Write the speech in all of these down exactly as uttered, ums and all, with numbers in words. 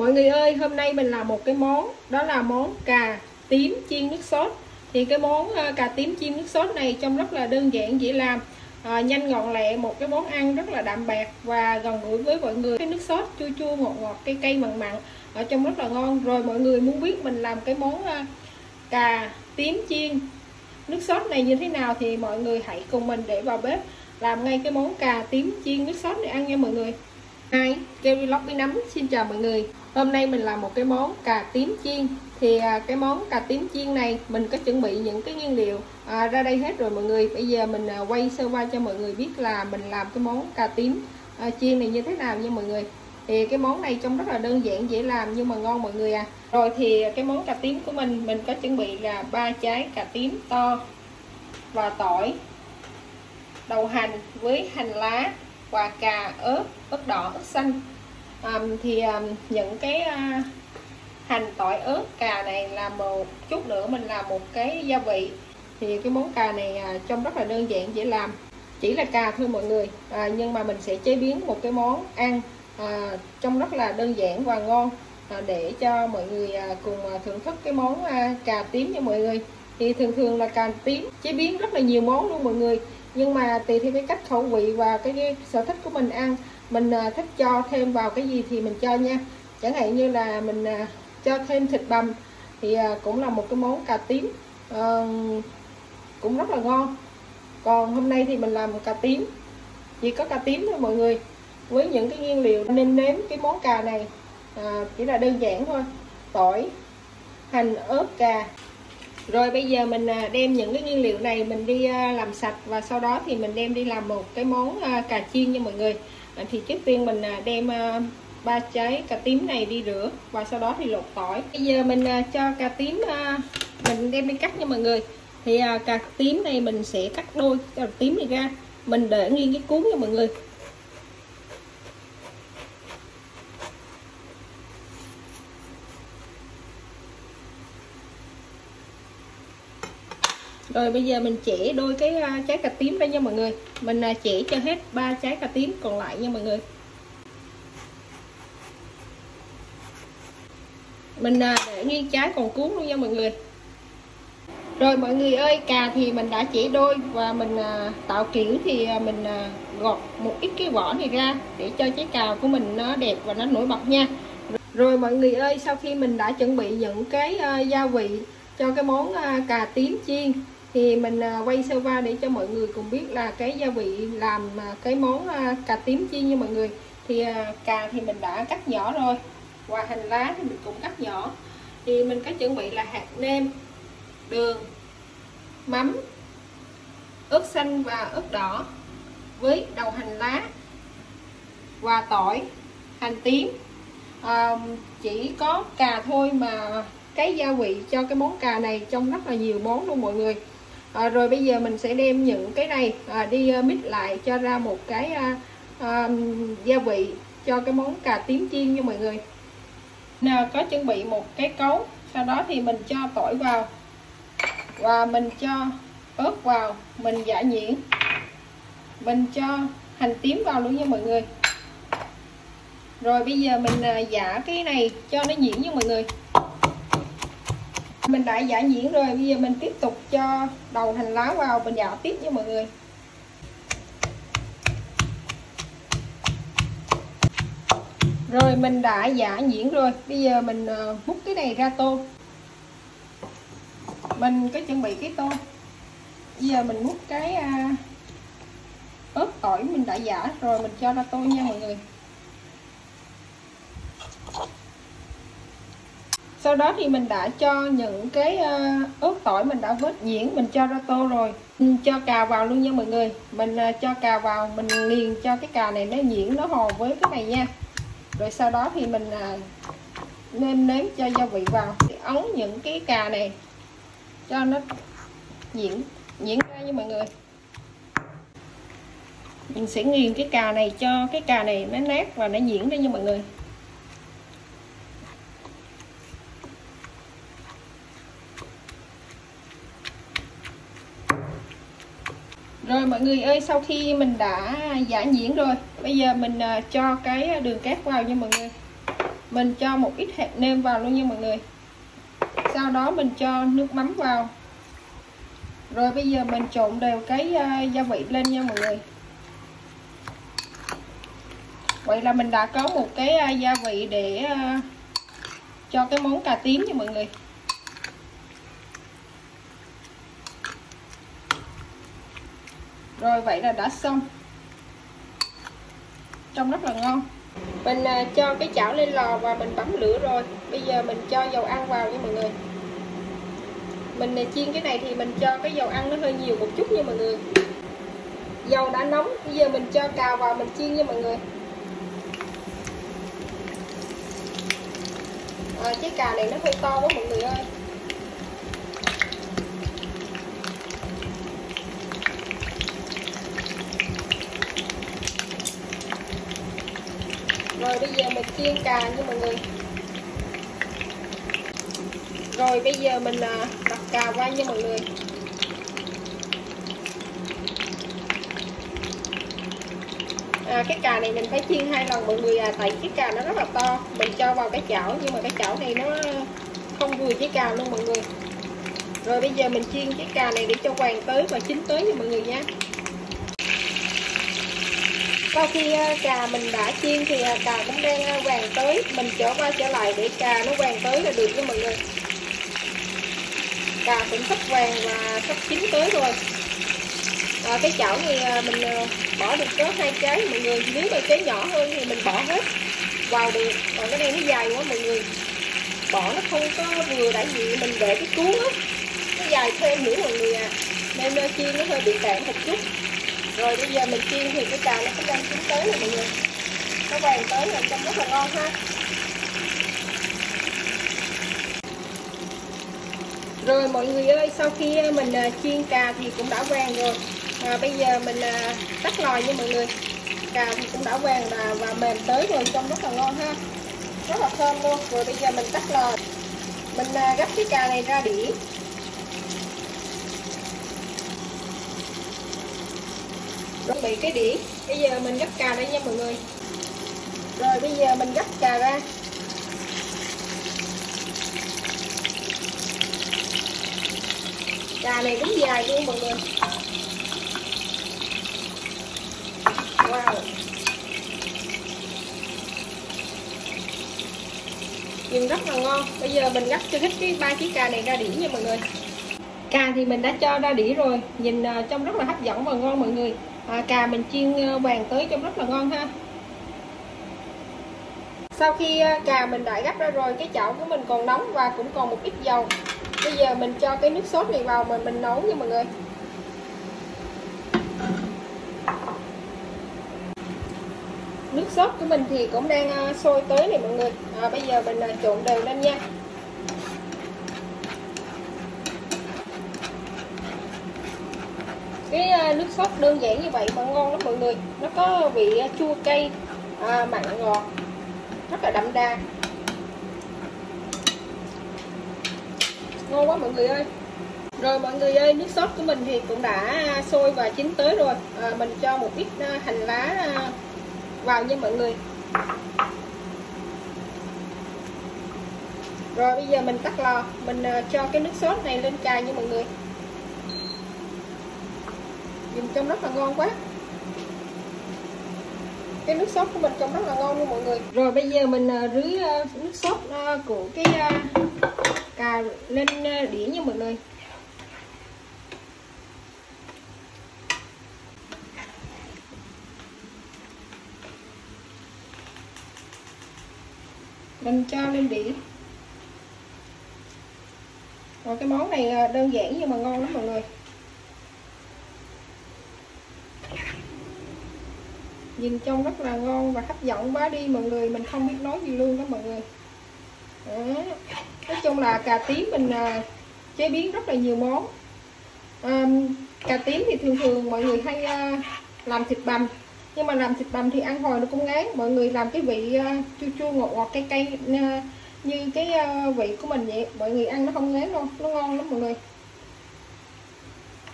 Mọi người ơi, hôm nay mình làm một cái món, đó là món cà tím chiên nước sốt. Thì cái món cà tím chiên nước sốt này trông rất là đơn giản dễ làm, à, nhanh gọn lẹ, một cái món ăn rất là đạm bạc và gần gũi với mọi người. Cái nước sốt chua chua ngọt ngọt cay cay mặn mặn ở trong rất là ngon. Rồi mọi người muốn biết mình làm cái món cà tím chiên nước sốt này như thế nào thì mọi người hãy cùng mình để vào bếp làm ngay cái món cà tím chiên nước sốt để ăn nha mọi người. Hai, Kelly Vlog bí nấm xin chào mọi người. Hôm nay mình làm một cái món cà tím chiên. Thì cái món cà tím chiên này mình có chuẩn bị những cái nguyên liệu à, ra đây hết rồi mọi người. Bây giờ mình à, quay sơ qua cho mọi người biết là mình làm cái món cà tím à, chiên này như thế nào nha mọi người. Thì cái món này trông rất là đơn giản dễ làm nhưng mà ngon mọi người à. Rồi thì cái món cà tím của mình mình có chuẩn bị là ba trái cà tím to và tỏi, đậu hành với hành lá và cà, ớt, ớt đỏ, ớt xanh. À, thì à, những cái à, hành, tỏi, ớt, cà này là một chút nữa mình làm một cái gia vị. Thì cái món cà này à, trông rất là đơn giản dễ làm, chỉ là cà thôi mọi người, à, nhưng mà mình sẽ chế biến một cái món ăn à, trông rất là đơn giản và ngon, à, để cho mọi người à, cùng thưởng thức cái món à, cà tím nha mọi người. Thì thường thường là cà tím chế biến rất là nhiều món luôn mọi người, nhưng mà tùy theo cái cách khẩu vị và cái, cái sở thích của mình ăn, mình à, thích cho thêm vào cái gì thì mình cho nha. Chẳng hạn như là mình à, cho thêm thịt bằm thì à, cũng là một cái món cà tím à, cũng rất là ngon. Còn hôm nay thì mình làm cà tím, chỉ có cà tím thôi mọi người, với những cái nguyên liệu nêm nếm cái món cà này à, chỉ là đơn giản thôi: tỏi, hành, ớt, cà. Rồi bây giờ mình đem những cái nguyên liệu này mình đi làm sạch và sau đó thì mình đem đi làm một cái món cà chiên nha mọi người. Thì trước tiên mình đem ba trái cà tím này đi rửa và sau đó thì lột tỏi. Bây giờ mình cho cà tím mình đem đi cắt nha mọi người. Thì cà tím này mình sẽ cắt đôi cà tím này ra, mình để nghiêng cái cuống nha mọi người. Rồi bây giờ mình chẻ đôi cái trái cà tím ra nha mọi người. Mình chẻ cho hết ba trái cà tím còn lại nha mọi người. Mình để nguyên trái còn cuống luôn nha mọi người. Rồi mọi người ơi, cà thì mình đã chẻ đôi và mình tạo kiểu thì mình gọt một ít cái vỏ này ra để cho trái cà của mình nó đẹp và nó nổi bật nha. Rồi mọi người ơi, sau khi mình đã chuẩn bị những cái gia vị cho cái món cà tím chiên thì mình quay sơ qua để cho mọi người cùng biết là cái gia vị làm cái món cà tím chiên nha mọi người. Thì cà thì mình đã cắt nhỏ rồi và hành lá thì mình cũng cắt nhỏ. Thì mình có chuẩn bị là hạt nêm, đường, mắm, ớt xanh và ớt đỏ với đầu hành lá và tỏi, hành tím. À, chỉ có cà thôi mà cái gia vị cho cái món cà này trong rất là nhiều món luôn mọi người. À, rồi bây giờ mình sẽ đem những cái này à, đi mix lại cho ra một cái à, à, gia vị cho cái món cà tím chiên nha mọi người. Nào, có chuẩn bị một cái cấu, sau đó thì mình cho tỏi vào và mình cho ớt vào, mình giã nhuyễn, mình cho hành tím vào luôn nha mọi người. Rồi bây giờ mình giã cái này cho nó nhuyễn nha mọi người. Mình đã giã nhuyễn rồi, bây giờ mình tiếp tục cho đầu hành lá vào, mình giã tiếp nha mọi người. Rồi mình đã giã nhuyễn rồi, bây giờ mình múc cái này ra tô. Mình có chuẩn bị cái tô. Bây giờ mình múc cái ớt tỏi mình đã giã rồi mình cho ra tô nha mọi người. Sau đó thì mình đã cho những cái ớt tỏi mình đã vớt nhuyễn mình cho ra tô rồi. Mình cho cà vào luôn nha mọi người. Mình cho cà vào, mình nghiền cho cái cà này nó nhuyễn, nó hòa với cái này nha. Rồi sau đó thì mình nêm nếm cho gia vị vào, thì ấn những cái cà này cho nó nhuyễn nhuyễn ra nha mọi người. Mình sẽ nghiền cái cà này cho cái cà này nó nát và nó nhuyễn ra nha mọi người. Rồi mọi người ơi, sau khi mình đã giã nhuyễn rồi, bây giờ mình cho cái đường cát vào nha mọi người. mình cho một ít hạt nêm vào luôn nha mọi người. Sau đó mình cho nước mắm vào. Rồi bây giờ mình trộn đều cái uh, gia vị lên nha mọi người. Vậy là mình đã có một cái uh, gia vị để uh, cho cái món cà tím nha mọi người. Rồi vậy là đã xong. Trông rất là ngon. Mình uh, cho cái chảo lên lò và mình bấm lửa rồi. Bây giờ mình cho dầu ăn vào nha mọi người. Mình uh, chiên cái này thì mình cho cái dầu ăn nó hơi nhiều một chút nha mọi người. Dầu đã nóng, bây giờ mình cho cào vào mình chiên nha mọi người. À, trái cà này nó hơi to quá mọi người ơi. Rồi bây giờ mình chiên cà nha mọi người. Rồi bây giờ mình đặt cà qua nha mọi người. À, cái cà này mình phải chiên hai lần mọi người à, tại cái cà nó rất là to. Mình cho vào cái chảo nhưng mà cái chảo này nó không vừa với cà luôn mọi người. Rồi bây giờ mình chiên cái cà này để cho vàng tới và chín tới nha mọi người nha. Sau khi cà mình đã chiên thì cà cũng đang vàng tới, mình trở qua trở lại để cà nó vàng tới là được nha mọi người. Cà cũng sắp vàng và sắp chín tới rồi. À, cái chảo này mình bỏ được có hai trái mọi người, nếu mà trái nhỏ hơn thì mình bỏ hết vào được, còn cái này nó dài quá mọi người, bỏ nó không có vừa, tại vì mình để cái cuốn á nó dài thêm nữa mọi người à, nên chiên nó hơi bị cạn một chút. Rồi bây giờ mình chiên thì cái cà nó cũng đang chín tới rồi mọi người, nó vàng tới là trông rất là ngon ha. Rồi mọi người ơi, sau khi mình chiên cà thì cũng đã vàng rồi. À, bây giờ mình à, tắt lò nha mọi người. Cà thì cũng đã vàng và, và mềm tới rồi, trông rất là ngon ha, rất là thơm luôn. Rồi bây giờ mình tắt lò, mình à, gấp cái cà này ra đĩa. Chuẩn bị cái đĩa, bây giờ mình gấp cà đây nha mọi người. Rồi bây giờ mình gấp cà ra. Cà này cũng dài luôn mọi người. Wow, nhìn rất là ngon. Bây giờ mình gấp cho hết cái ba ký cà này ra đĩa nha mọi người. Cà thì mình đã cho ra đĩa rồi, nhìn uh, trông rất là hấp dẫn và ngon mọi người. À, cà mình chiên uh, vàng tới trông rất là ngon ha. Sau khi uh, cà mình đã gấp ra rồi, cái chảo của mình còn nóng và cũng còn một ít dầu. Bây giờ mình cho cái nước sốt này vào mà mình nấu nha mọi người. Nước sốt của mình thì cũng đang sôi tới này mọi người. À, bây giờ mình trộn đều lên nha. Cái nước sốt đơn giản như vậy mà ngon lắm mọi người. Nó có vị chua cay, à, mặn ngọt, rất là đậm đà. Ngon quá mọi người ơi. Rồi mọi người ơi, nước sốt của mình thì cũng đã sôi và chín tới rồi. À, mình cho một ít hành lá vào nha mọi người. Rồi bây giờ mình tắt lò, mình cho cái nước sốt này lên cà nha mọi người. Nhìn trông rất là ngon quá. Cái nước sốt của mình trông rất là ngon luôn mọi người. Rồi bây giờ mình rưới nước sốt của cái cà lên đĩa nha mọi người. Mình cho lên đĩa. Rồi cái món này đơn giản nhưng mà ngon lắm mọi người. Nhìn trông rất là ngon và hấp dẫn quá đi mọi người, mình không biết nói gì luôn đó mọi người. Đó. Nói chung là cà tím mình chế biến rất là nhiều món. À, cà tím thì thường thường mọi người hay làm thịt bằm, nhưng mà làm thịt bằm thì ăn hồi nó cũng ngán. Mọi người làm cái vị chua chua ngọt ngọt cay cay như cái vị của mình vậy, mọi người ăn nó không ngán đâu, nó ngon lắm mọi người.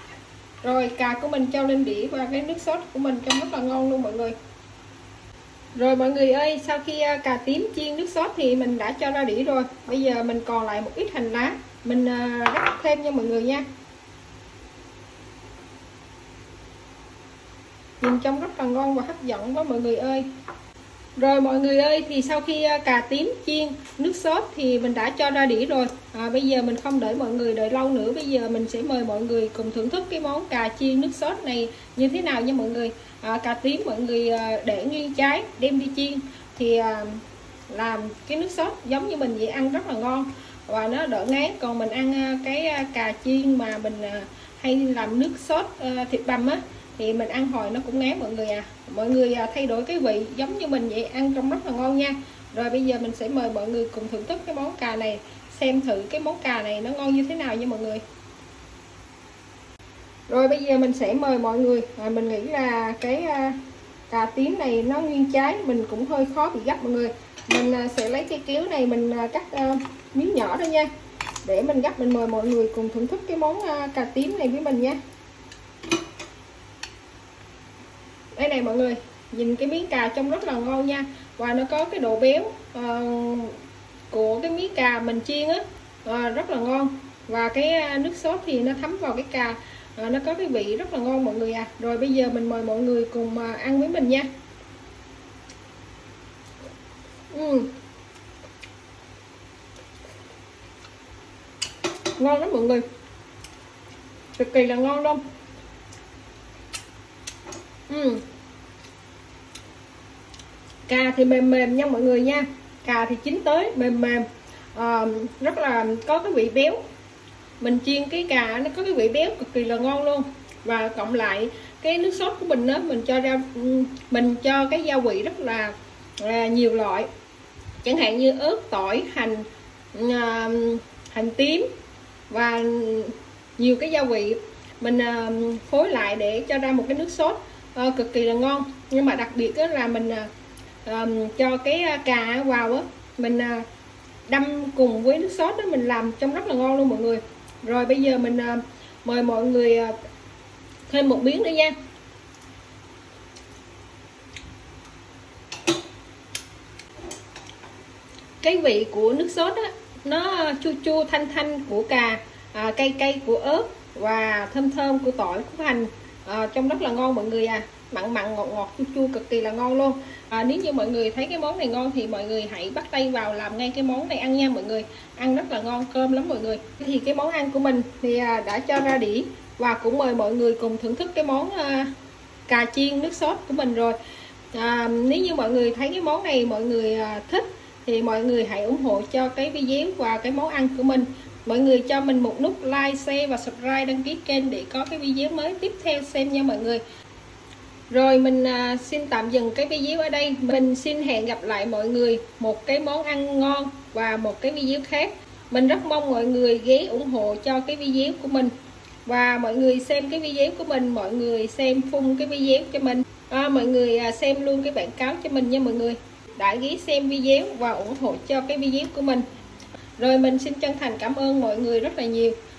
Rồi cà của mình cho lên đĩa và cái nước sốt của mình trông rất là ngon luôn mọi người. Rồi mọi người ơi, sau khi cà tím chiên nước sốt thì mình đã cho ra đĩa rồi. Bây giờ mình còn lại một ít hành lá, mình rắc thêm nha mọi người nha. Nhìn trông rất là ngon và hấp dẫn đó mọi người ơi. Rồi mọi người ơi, thì sau khi cà tím chiên nước sốt thì mình đã cho ra đĩa rồi. à, Bây giờ mình không đợi mọi người đợi lâu nữa. Bây giờ mình sẽ mời mọi người cùng thưởng thức cái món cà chiên nước sốt này như thế nào nha mọi người. à, Cà tím mọi người để nguyên trái đem đi chiên thì à, làm cái nước sốt giống như mình vậy, ăn rất là ngon và nó đỡ ngán. Còn mình ăn cái cà chiên mà mình hay làm nước sốt thịt bằm á thì mình ăn hồi nó cũng ngán mọi người à. Mọi người thay đổi cái vị giống như mình vậy, ăn trông rất là ngon nha. Rồi bây giờ mình sẽ mời mọi người cùng thưởng thức cái món cà này, xem thử cái món cà này nó ngon như thế nào nha mọi người. Rồi bây giờ mình sẽ mời mọi người, à, mình nghĩ là cái cà tím này nó nguyên trái, mình cũng hơi khó bị gấp mọi người. Mình sẽ lấy cái kéo này mình cắt miếng nhỏ thôi nha, để mình gấp. Mình mời mọi người cùng thưởng thức cái món cà tím này với mình nha. Đây này mọi người, nhìn cái miếng cà trông rất là ngon nha, và nó có cái độ béo uh, của cái miếng cà mình chiên á, uh, rất là ngon. Và cái nước sốt thì nó thấm vào cái cà, uh, nó có cái vị rất là ngon mọi người à. Rồi bây giờ mình mời mọi người cùng uh, ăn với mình nha. uhm. Ngon lắm mọi người, cực kỳ là ngon luôn. uhm. Cà thì mềm mềm nha mọi người nha, cà thì chín tới mềm mềm, à, rất là có cái vị béo. Mình chiên cái cà nó có cái vị béo cực kỳ là ngon luôn. Và cộng lại cái nước sốt của mình đó, mình cho ra mình cho cái gia vị rất là, là nhiều loại, chẳng hạn như ớt, tỏi, hành, à, hành tím và nhiều cái gia vị mình à, phối lại để cho ra một cái nước sốt à, cực kỳ là ngon. Nhưng mà đặc biệt đó là mình à, Um, cho cái cà vào á, mình uh, đâm cùng với nước sốt đó, mình làm trông rất là ngon luôn mọi người. Rồi bây giờ mình uh, mời mọi người uh, thêm một miếng nữa nha. Cái vị của nước sốt á, nó chua chua thanh thanh của cà, uh, cay cay của ớt và thơm thơm của tỏi, của hành, uh, trông rất là ngon mọi người à. Mặn mặn ngọt ngọt chua chua cực kỳ là ngon luôn. à, Nếu như mọi người thấy cái món này ngon thì mọi người hãy bắt tay vào làm ngay cái món này ăn nha mọi người. Ăn rất là ngon, cơm lắm mọi người. Thì cái món ăn của mình thì đã cho ra đĩa, và cũng mời mọi người cùng thưởng thức cái món cà chiên nước sốt của mình rồi. à, Nếu như mọi người thấy cái món này mọi người thích thì mọi người hãy ủng hộ cho cái video và cái món ăn của mình. Mọi người cho mình một nút like, share và subscribe, đăng ký kênh để có cái video mới tiếp theo xem nha mọi người. Rồi mình à, xin tạm dừng cái video ở đây. Mình xin hẹn gặp lại mọi người một cái món ăn ngon và một cái video khác. Mình rất mong mọi người ghé ủng hộ cho cái video của mình. Và mọi người xem cái video của mình, mọi người xem phun cái video cho mình. à, Mọi người à, xem luôn cái bản cáo cho mình nha mọi người, đã ghé xem video và ủng hộ cho cái video của mình. Rồi mình xin chân thành cảm ơn mọi người rất là nhiều.